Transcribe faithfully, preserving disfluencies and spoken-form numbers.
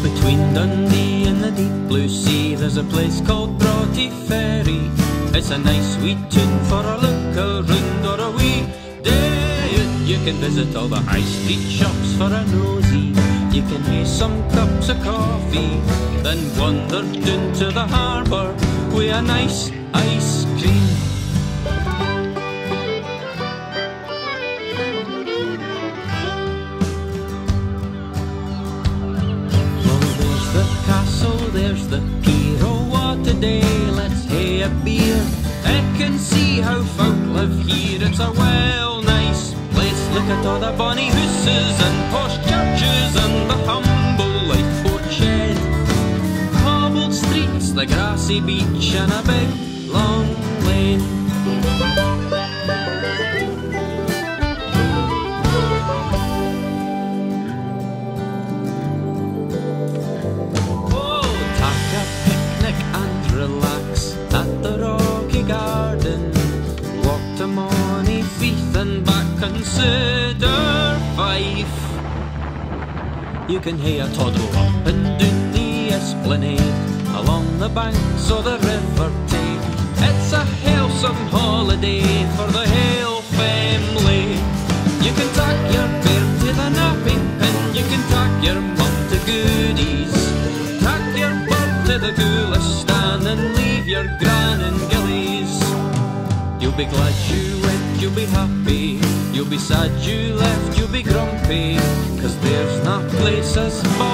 between Dundee and the deep blue sea, there's a place called Broughty Ferry. It's a nice wee tune for a look around or a wee day out. You can visit all the high street shops for a nosy. You can hae some cups of coffee, then wander down to the harbour with a nice ice cream. There's the pier, oh what a day, let's hae a beer. I can see how folk live here, it's a well nice place. Look at all the bonny houses and posh churches and the humble lifeboat shed. Cobbled streets, the grassy beach and a big long lane. Relax at the rocky garden, walk to Monteith and back, consider Fife. You can hae a toddle up and down the esplanade, along the banks of the River Tay. It's a wholesome holiday for the whole family. You can tack your bairn to the nappy pen, you can tack your mum to goodies, tack your bird to the Gulistan and leave your gran in gillies. You'll be glad you went, you'll be happy, you'll be sad you left, you'll be grumpy, 'cause there's no place as far